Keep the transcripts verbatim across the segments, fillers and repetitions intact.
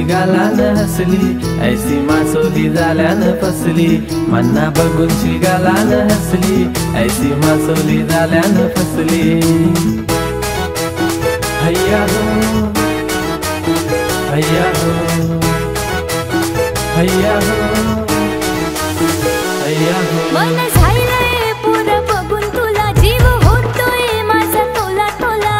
गालानं हसली, ऐसी मासोली झाल्यानं फसली. मन्ना बघून गालानं हसली, ऐसी मासोली झाल्यानं फसली. हैया हो हैया हो हैया हो हैया हो. मन झालंय पुरं बघून तुला, जीव होतोय माझा तोला तोला.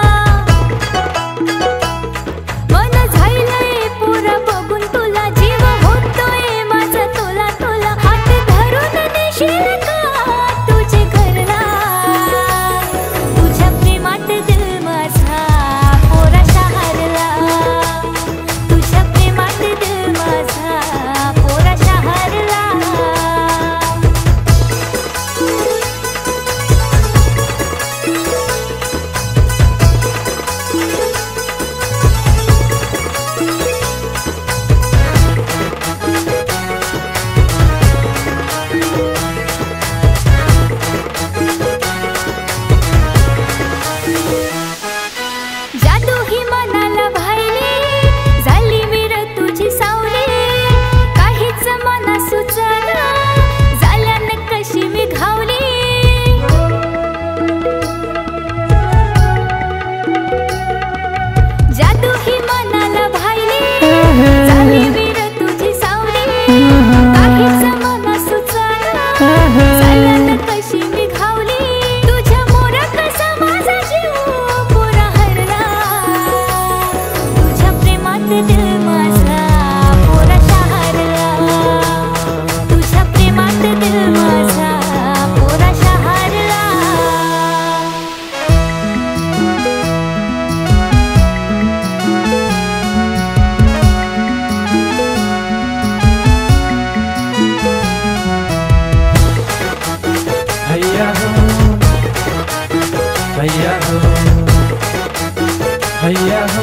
मन झालंय पुरं बघून तुला, जीव होतोय माझा तोला तोला. हात धरून नेशील का तुझे घरला, तुझ्या प्रेमात दिल माझा पोराशा हारला. तुझ्या प्रेमात दिल माझा पोराशा हारला. जादू ही मनाला भाईली, झाली वीर तुझी सावली. काहीच मना सुचना, झाल्यानं कशी मी घावली. जादू ही मनाला भाईली, झाली वीर तुझी सावली. काहीच मना सुचना, झाल्यानं कशी मी घावली. तुझ्या मोर कसा माझा जीव पुरा हरला. तुझ्या प्रेमात दिल माझा पोराशा हारला. तुझ्या प्रेमात दिल माझा पोराशा हारला. हैया हो हैया हो हैया हो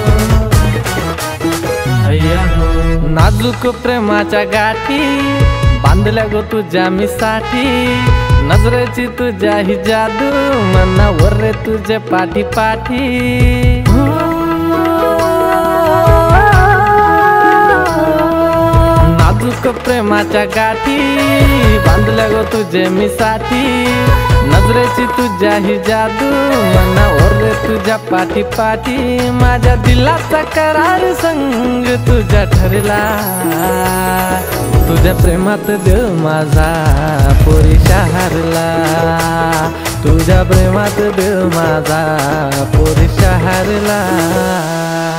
हैया हो. नाजूक प्रेमाच्या गाठी बांधल्या गो तुझ्या मिसाठी. नजरेची तुझ्या ही जादू, मनावर रे तुझे पाठी पाठी. नाजूक प्रेमाच्या गाठी बांधल्या गो तुझे मिसाठी. नजरेची तुझ्या ही जादू, मनावर रे तुझ्या पाठी पाठी. माझ्या दिलाचा करार संग तुझ्या ठरला. तुझ्या प्रेमात देव माझा पोरीशा हारला. तुझ्या प्रेमात देव माझा पोरीशा हारला.